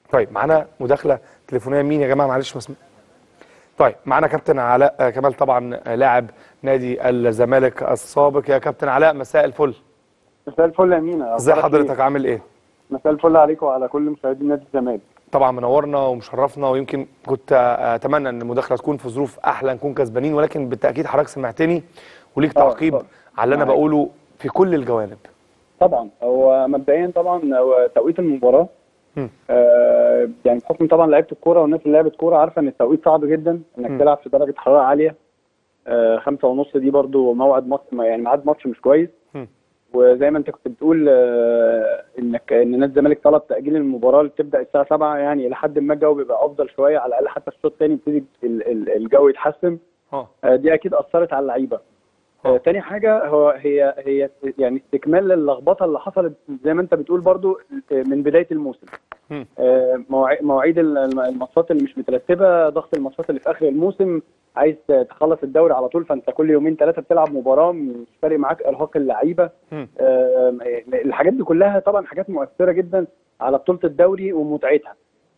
طيب معانا مداخله تليفونيه. مين يا جماعه؟ معلش مسموع. طيب معانا كابتن علاء كمال، طبعا لاعب نادي الزمالك السابق. يا كابتن علاء مساء الفل. مساء الفل يا مينا، ازي اخبارك حضرتك؟ ايه؟ عامل ايه؟ مساء الفل عليكم وعلى كل مشاهدي نادي الزمالك. طبعا منورنا ومشرفنا، ويمكن كنت اتمنى ان المداخله تكون في ظروف احلى، نكون كسبانين، ولكن بالتاكيد حضرتك سمعتني وليك تعقيب على اللي انا معاك. بقوله في كل الجوانب. طبعا هو مبدئيا طبعا هو توقيت المباراه يعني بحكم طبعا لعيبه الكوره والناس اللي لعبت كوره عارفه ان التوقيت صعب جدا انك تلعب في درجه حراره عاليه. 5:30 دي برضو موعد ماتش، يعني ميعاد ماتش مش كويس. وزي ما انت كنت بتقول ان نادي الزمالك طلب تاجيل المباراه اللي بتبدا الساعه 7، يعني الى حد ما الجو بيبقى افضل شويه، على الاقل حتى الشوط الثاني يبتدي الجو يتحسن. دي اكيد اثرت على اللعيبه. تاني حاجه هي يعني استكمال للخبطه اللي حصلت زي ما انت بتقول برضو من بدايه الموسم. مواعيد الماتشات اللي مش مترتبه، ضغط الماتشات اللي في اخر الموسم، عايز تخلص الدوري على طول، فانت كل يومين ثلاثه بتلعب مباراه، مش فارق معاك ارهاق اللعيبه. الحاجات دي كلها طبعا حاجات مؤثره جدا على بطوله الدوري ومتعتها.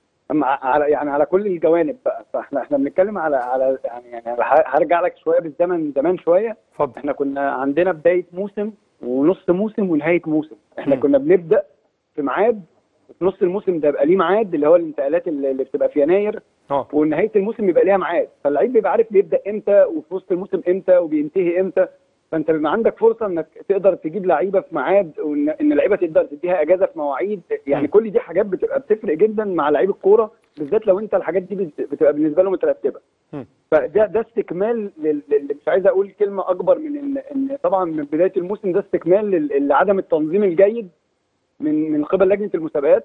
يعني على كل الجوانب بقى. فاحنا بنتكلم على يعني هرجع لك شويه بالزمن، زمان شويه. اتفضل. احنا كنا عندنا بدايه موسم ونص موسم ونهايه موسم. احنا كنا بنبدا في ميعاد، في نص الموسم ده يبقى ليه ميعاد اللي هو الانتقالات اللي بتبقى في يناير، ونهايه الموسم يبقى ليها ميعاد، فاللعيب بيبقى عارف بيبدا امتى وفي وسط الموسم امتى وبينتهي امتى. فانت بيبقى عندك فرصه انك تقدر تجيب لعيبه في ميعاد، وان اللعيبه تقدر تديها اجازه في مواعيد. يعني كل دي حاجات بتفرق جدا مع لعيب الكوره، بالذات لو انت الحاجات دي بتبقى بالنسبه له مترتبه. فده استكمال مش عايز اقول كلمه اكبر من ان طبعا من بدايه الموسم ده استكمال لعدم التنظيم الجيد من قبل لجنه المسابقات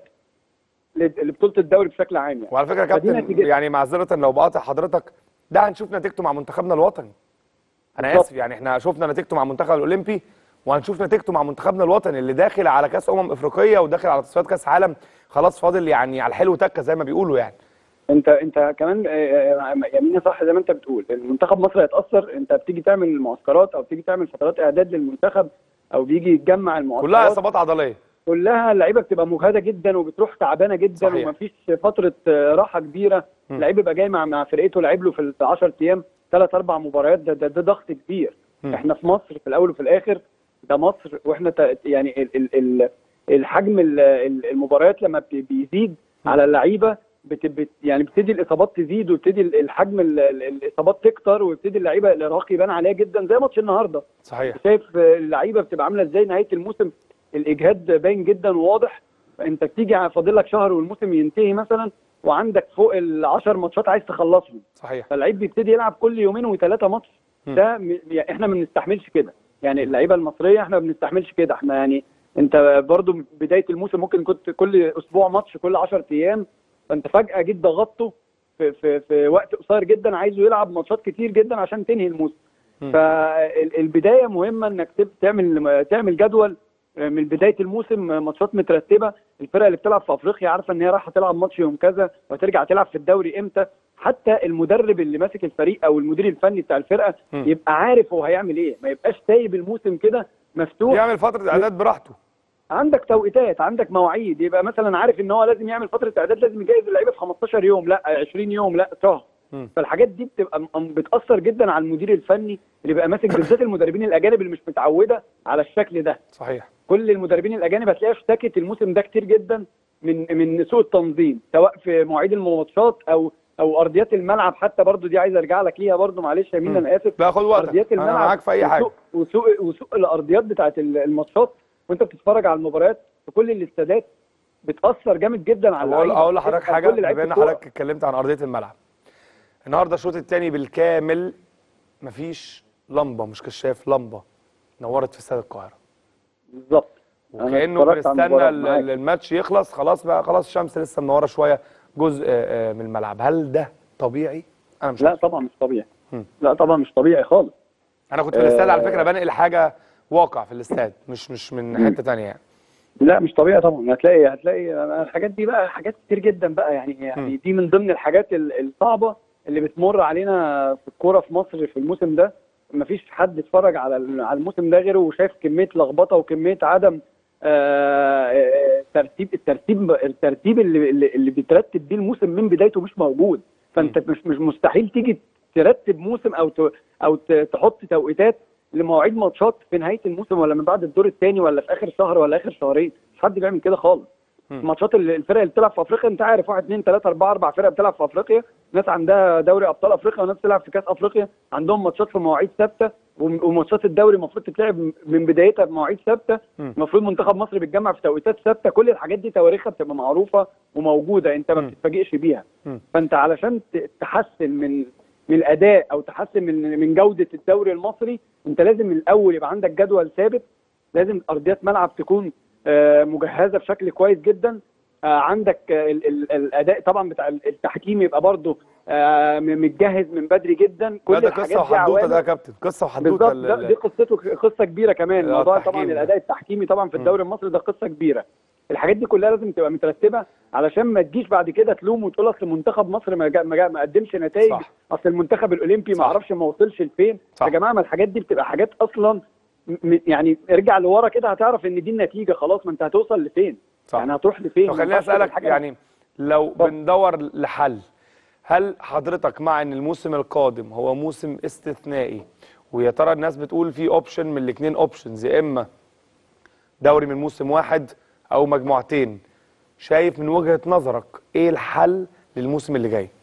لبطوله الدوري بشكل عام. يعني وعلى فكره يا كابتن، يعني معذره لو بقاطع حضرتك، ده هنشوف نتيجته مع منتخبنا الوطني. انا اسف، يعني احنا شفنا نتيجته مع المنتخب الاولمبي، وهنشوف نتيجته مع منتخبنا الوطني اللي داخل على كاس افريقيه وداخل على تصفيات كاس عالم. خلاص فاضل يعني على الحلو تكه زي ما بيقولوا. يعني انت كمان يمين صح زي ما انت بتقول، المنتخب مصر هيتاثر. انت بتيجي تعمل معسكرات او بتيجي تعمل فترات اعداد للمنتخب او بيجي يتجمع المعسكرات، كلها اصابات عضليه، كلها اللعيبه بتبقى مجهده جدا وبتروح تعبانه جدا. صحيح. ومفيش فتره راحه كبيره. اللعيب بيبقى جاي مع فرقته، لعب له في 10 ايام 3-4 مباريات. ده ضغط كبير. احنا في مصر في الاول وفي الاخر ده مصر، واحنا يعني الحجم المباريات لما بيزيد على اللعيبه يعني بتبتدي الاصابات تزيد، وبتبتدي الحجم الاصابات تكتر، ويبتدي اللعيبه الارهاق يبان عليها جدا زي ماتش النهارده. صحيح. شايف اللعيبه بتبقى عامله ازاي نهايه الموسم، الاجهاد باين جدا وواضح. انت بتيجي فاضل لك شهر والموسم ينتهي مثلا، وعندك فوق ال10 ماتشات عايز تخلصهم. صحيح. فاللعيب بيبتدي يلعب كل يومين وثلاثه ماتش. ده احنا ما بنستحملش كده، يعني اللعيبه المصريه احنا ما بنستحملش كده. احنا يعني انت برضو بدايه الموسم ممكن كنت كل اسبوع ماتش، كل 10 ايام، فانت فجاه جيت ضغطته في وقت قصير جدا، عايزه يلعب ماتشات كتير جدا عشان تنهي الموسم. فالبدايه مهمه انك تعمل جدول من بدايه الموسم، ماتشات مترتبه. الفرقه اللي بتلعب في افريقيا عارفه ان هي رايحه تلعب ماتش يوم كذا وترجع تلعب في الدوري امتى. حتى المدرب اللي ماسك الفريق او المدير الفني بتاع الفرقه يبقى عارف هو هيعمل ايه، ما يبقاش سايب الموسم كده مفتوح، يعمل فتره اعداد براحته. عندك توقيتات، عندك مواعيد، يبقى مثلا عارف ان هو لازم يعمل فتره اعداد، لازم يجهز اللعيبه في 15 يوم، لا 20 يوم، لا شهر. فالحاجات دي بتبقى بتاثر جدا على المدير الفني اللي بيبقى ماسك، بالذات المدربين الاجانب اللي مش متعوده على الشكل ده. صحيح. كل المدربين الاجانب هتلاقيها اشتكت الموسم ده كتير جدا من سوء التنظيم، سواء في مواعيد الماتشات او ارضيات الملعب. حتى برضو دي عايز ارجع لك ليها برضو، معلش يا مين انا اسف. باخد وقتك، ارضيات الملعب انا معاك في اي حاجه. وسوء الارضيات بتاعت الماتشات وانت بتتفرج على المباريات في كل الاستادات بتاثر جامد جدا على اللعيبه. اقول لحضرتك حاجه، بما ان حضرتك اتكلمت عن ارضيه الملعب، النهارده الشوط الثاني بالكامل مفيش لمبه، مش كشاف، لمبه نورت في استاد القاهره بالظبط، وكانه بنستنى الماتش يخلص. خلاص بقى، خلاص الشمس لسه منوره شويه جزء من الملعب. هل ده طبيعي؟ انا مش لا طبعا مش طبيعي. لا طبعا مش طبيعي خالص. انا كنت في الاستاد على فكره، بنقل حاجه واقع في الاستاد، مش من حته ثانيه يعني. لا مش طبيعي طبعا. هتلاقي الحاجات دي بقى حاجات كتير جدا بقى، يعني دي من ضمن الحاجات الصعبه اللي بتمر علينا في الكوره في مصر في الموسم ده. مفيش حد اتفرج على الموسم ده غيره وشايف كميه لخبطه وكميه عدم الترتيب اللي بيترتب بيه الموسم من بدايته مش موجود. فانت مش مستحيل تيجي ترتب موسم او تحط توقيتات لمواعيد ماتشات في نهايه الموسم ولا من بعد الدور الثاني ولا في اخر شهر ولا اخر شهرين. مش حد بيعمل كده خالص. ماتشات الفرق اللي بتلعب في افريقيا انت عارف 1 2 3 4 4 فرق بتلعب في افريقيا، ناس عندها دوري ابطال افريقيا وناس بتلعب في كاس افريقيا، عندهم ماتشات في مواعيد ثابته، وماتشات الدوري المفروض تتلعب من بدايتها بمواعيد ثابته، المفروض منتخب مصر بيتجمع في توقيتات ثابته. كل الحاجات دي تواريخها بتبقى معروفه وموجوده، انت ما بتتفاجئش بيها. فانت علشان تحسن من الاداء او تحسن من جوده الدوري المصري، انت لازم من الاول يبقى عندك جدول ثابت، لازم ارضيات ملعب تكون مجهزه بشكل كويس جدا، عندك الاداء طبعا بتاع التحكيم يبقى برضه متجهز من بدري جدا. كل ده قصه وحدوته ده يا كابتن، قصه وحدوته. دي قصته قصه كبيره كمان. موضوع طبعا الاداء التحكيمي طبعا في الدوري المصري ده قصه كبيره. الحاجات دي كلها لازم تبقى مترتبه علشان ما تجيش بعد كده تلوم وتقول اصل منتخب مصر ما قدمش نتائج، اصل المنتخب الاولمبي ما اعرفش ما وصلش لفين. يا جماعه ما الحاجات دي بتبقى حاجات اصلا يعني ارجع لورا كده هتعرف ان دي النتيجه خلاص، ما انت هتوصل لفين. صح. يعني هتروح لفين. طب خليني اسالك، يعني لو بندور لحل، هل حضرتك مع ان الموسم القادم هو موسم استثنائي، ويا ترى الناس بتقول في اوبشن من الاثنين اوبشنز، يا اما دوري من موسم واحد او مجموعتين، شايف من وجهة نظرك ايه الحل للموسم اللي جاي؟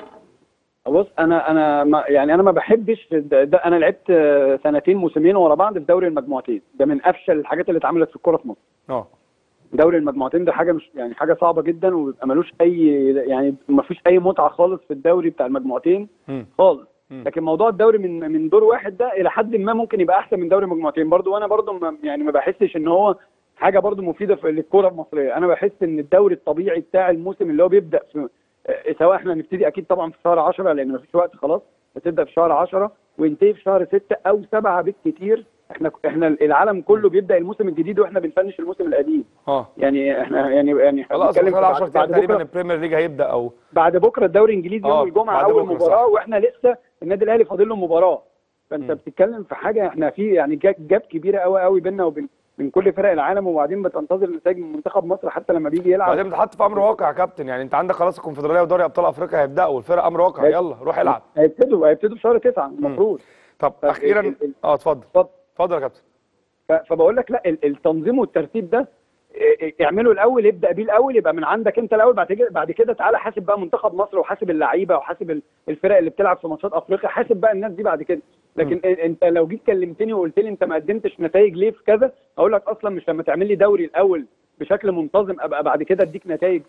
بص انا ما بحبش ده. انا لعبت سنتين موسمين ورا بعض في دوري المجموعتين، ده من افشل الحاجات اللي اتعملت في الكوره في مصر. دوري المجموعتين ده حاجه مش يعني حاجه صعبه جدا، وبيبقى ملوش اي يعني ما فيش اي متعه خالص في الدوري بتاع المجموعتين خالص. لكن موضوع الدوري من دور واحد ده الى حد ما ممكن يبقى احسن من دوري المجموعتين برضو، وانا برضو ما بحسش ان هو حاجه برضو مفيده في الكوره المصريه. انا بحس ان الدوري الطبيعي بتاع الموسم اللي هو بيبدا في سواء احنا نبتدي اكيد طبعا في شهر 10 لان مفيش وقت خلاص، بتبدا في شهر 10 وينتهي في شهر 6 او 7 بالكتير. احنا العالم كله بيبدا الموسم الجديد واحنا بنفنش الموسم القديم. يعني احنا يعني خلاص خلال 10 ايام تقريبا البريمير ليج هيبدا، او بعد بكره الدوري الانجليزي يوم الجمعه اول مباراه، واحنا لسه النادي الاهلي فاضل له مباراه. فانت بتتكلم في حاجه احنا في يعني جاب كبيره قوي قوي بيننا وبين كل فرق العالم، وبعدين بتنتظر نتائج من منتخب مصر حتى لما بيجي يلعب. بعدين بتحط في امر واقع يا كابتن، يعني انت عندك خلاص الكونفدراليه ودوري ابطال افريقيا هيبداوا، والفرق امر واقع، يلا روح العب. هيبتدوا في شهر 9 المفروض. طب اخيرا اتفضل يا كابتن. فبقول لك لا، التنظيم والترتيب ده اعمله الاول، ابدا بيه الاول، يبقى من عندك انت الاول. بعد كده تعالى حاسب بقى منتخب مصر وحاسب اللعيبه وحاسب الفرق اللي بتلعب في ماتشات افريقيا، حاسب بقى الناس دي بعد كده. لكن انت لو جيت كلمتني وقلت لي انت ما قدمتش نتائج ليه في كذا، اقول لك اصلا مش لما تعمل لي دوري الاول بشكل منتظم ابقى بعد كده اديك نتائج.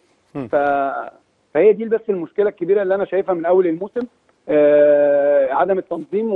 فهي دي بس المشكله الكبيره اللي انا شايفها من اول الموسم، عدم التنظيم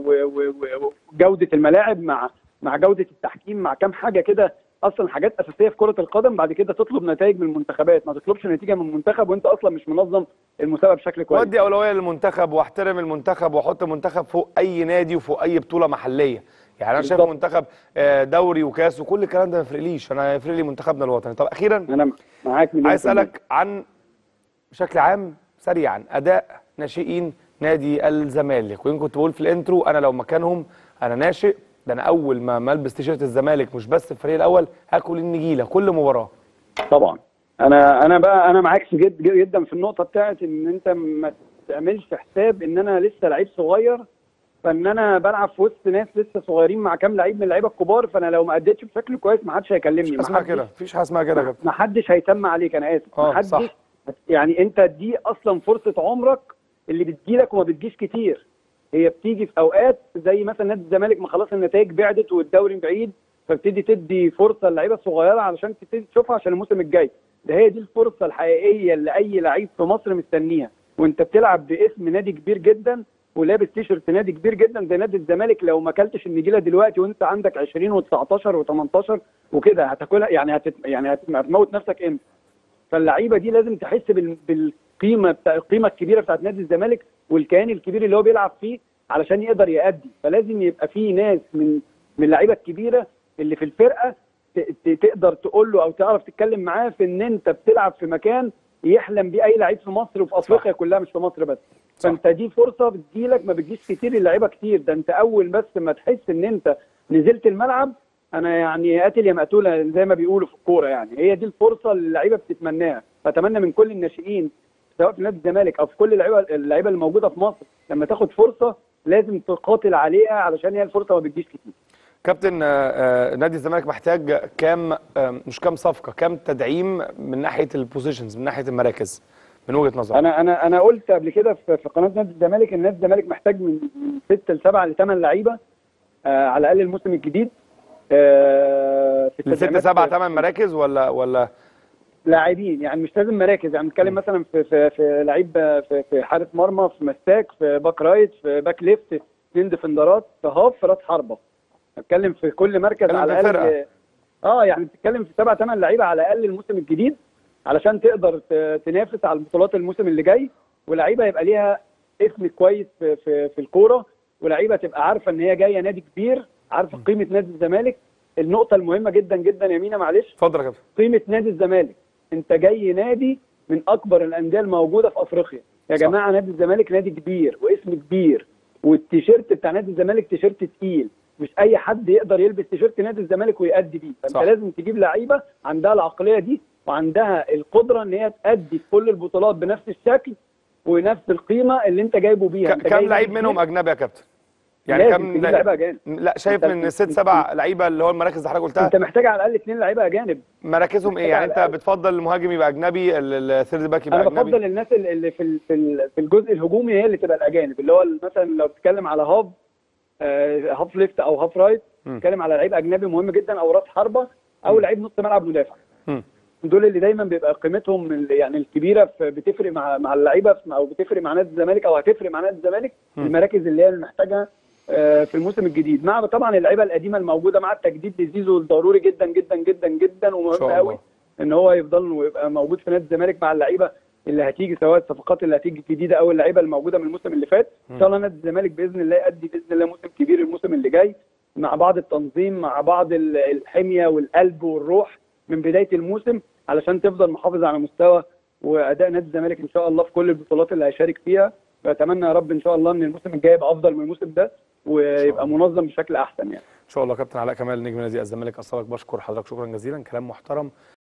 وجوده الملاعب مع جوده التحكيم، مع كام حاجه كده اصلا حاجات اساسيه في كره القدم. بعد كده تطلب نتائج من المنتخبات، ما تطلبش نتيجه من المنتخب وانت اصلا مش منظم المسابقه بشكل كويس. ودي اولويه للمنتخب واحترم المنتخب واحط المنتخب فوق اي نادي وفوق اي بطوله محليه. يعني انا شايف منتخب دوري وكاس وكل الكلام ده ما يفرقليش، انا يفرق لي منتخبنا الوطني. طب اخيرا انا معاك، عايز اسالك عن بشكل عام سريعا اداء ناشئين نادي الزمالك، ويمكن كنت بقول في الانترو انا لو مكانهم انا ناشئ، ده انا اول ما البس تيشيرت الزمالك مش بس الفريق الاول هاكل النجيله كل مباراه. طبعا انا معاك جدا في النقطه بتاعت ان انت ما تعملش حساب ان انا لسه لعيب صغير، فان انا بلعب في وسط ناس لسه صغيرين مع كام لعيب من اللعيبه الكبار، فانا لو ما اديتش بشكل كويس ما حدش هيكلمني. مفيش حاجه اسمها كده، مفيش حاجه اسمها كده يا كابتن. ما حدش هيسمع عليك، انا اسف. ما حدش يعني انت دي اصلا فرصه عمرك اللي بتجيلك وما بتجيش كتير. هي بتيجي في اوقات زي مثلا نادي الزمالك ما خلاص النتائج بعدت والدوري بعيد، فبتدي تدي فرصه للعيبه الصغيره علشان تبتدي تشوفها عشان الموسم الجاي. ده هي دي الفرصه الحقيقيه اللي اي لعيب في مصر مستنيها، وانت بتلعب باسم نادي كبير جدا ولابس تيشرت نادي كبير جدا زي نادي الزمالك. لو ما اكلتش النجيله دلوقتي وانت عندك 20 و19 و18 وكده هتاكلها، يعني هتموت نفسك امتى؟ فاللعيبه دي لازم تحس القيمه الكبيره بتاعت نادي الزمالك والكيان الكبير اللي هو بيلعب فيه علشان يقدر يأدي. فلازم يبقى في ناس من اللعيبه الكبيره اللي في الفرقه تقدر تقول له او تعرف تتكلم معاه في ان انت بتلعب في مكان يحلم بيه اي لعيب في مصر وفي افريقيا كلها مش في مصر بس. فانت دي فرصه بتجيلك ما بتجيش كتير اللعيبه كتير. ده انت اول بس ما تحس ان انت نزلت الملعب انا يعني قاتل يا مقتوله زي ما بيقولوا في الكوره، يعني هي دي الفرصه اللي اللعيبه بتتمناها. فاتمنى من كل الناشئين سواء في نادي الزمالك او في كل اللعيبه اللي موجوده في مصر لما تاخد فرصه لازم تقاتل عليها، علشان هي الفرصه ما بتجيش كتير. كابتن، نادي الزمالك محتاج كام، مش كام صفقه، كام تدعيم من ناحيه البوزيشنز، من ناحيه المراكز من وجهه نظرك؟ انا قلت قبل كده في قناه نادي الزمالك ان نادي الزمالك محتاج من 6 ل 7 ل 8 لعيبه على الاقل الموسم الجديد. في من 6 7 8 مراكز ولا لاعبين، يعني مش لازم مراكز، يعني نتكلم مثلا في لعيب في حارس مرمى، في مساك، في باك رايت، في باك ليفت، 2 ديفندرات، في هاف، في راس حربه. اتكلم في كل مركز على الاقل. يعني بتتكلم في 7 8 لعيبه على الاقل الموسم الجديد علشان تقدر تنافس على البطولات الموسم اللي جاي، ولعيبه يبقى ليها اسم كويس في الكوره، ولعيبه تبقى عارفه ان هي جايه نادي كبير، عارفه قيمه نادي الزمالك. النقطه المهمه جدا جدا يا مينا، معلش، اتفضل يا كابتن. قيمه نادي الزمالك، انت جاي نادي من اكبر الانديه الموجوده في افريقيا يا صح. جماعه. نادي الزمالك نادي كبير واسم كبير، والتيشيرت بتاع نادي الزمالك تيشيرت تقيل، مش اي حد يقدر يلبس تيشيرت نادي الزمالك ويأدي بيه. فانت صح. لازم تجيب لعيبه عندها العقليه دي وعندها القدره ان هي تأدي في كل البطولات بنفس الشكل ونفس القيمه اللي انت جايبه بيها. كم لعيب منهم اجنبي يا كابتن؟ يعني كم لعيبه اجانب؟ لا، شايف من 6 7 لعيبه اللي هو المراكز اللي حضرتك قلتها انت محتاج على الاقل 2 لعيبه اجانب. مراكزهم ايه؟ يعني انت بتفضل المهاجم يبقى اجنبي، الثيرد باك يبقى اجنبي؟ انا بفضل الناس اللي في الجزء الهجومي هي اللي تبقى الاجانب، اللي هو مثلا لو بتتكلم على هاف ليفت او هاف رايت، بتتكلم على لعيب اجنبي مهم جدا، او راس حربه، او لعيب نص ملعب مدافع. دول اللي دايما بيبقى قيمتهم يعني الكبيره بتفرق مع اللعيبه، او بتفرق مع نادي الزمالك، او هتفرق مع نادي الزمالك المراكز اللي هي محتاجها في الموسم الجديد، مع طبعا اللعيبه القديمه الموجوده، مع التجديد لزيزو الضروري جدا جدا جدا جدا، ومهم قوي ان هو يفضل ويبقى موجود في نادي الزمالك مع اللعيبه اللي هتيجي، سواء الصفقات اللي هتيجي الجديده او اللعيبه الموجوده من الموسم اللي فات. ان شاء الله نادي الزمالك باذن الله يؤدي باذن الله موسم كبير الموسم اللي جاي، مع بعض التنظيم، مع بعض الحميه والقلب والروح من بدايه الموسم، علشان تفضل محافظ على مستوى واداء نادي الزمالك ان شاء الله في كل البطولات اللي هيشارك فيها. فاتمنى يا رب ان شاء الله ان الموسم الجاي يبقى افضل من الموسم ده، ويبقى منظم بشكل احسن يعني. ان شاء الله. كابتن علاء كمال نجم نادي الزمالك، اصلك بشكر حضرتك شكرا جزيلا، كلام محترم.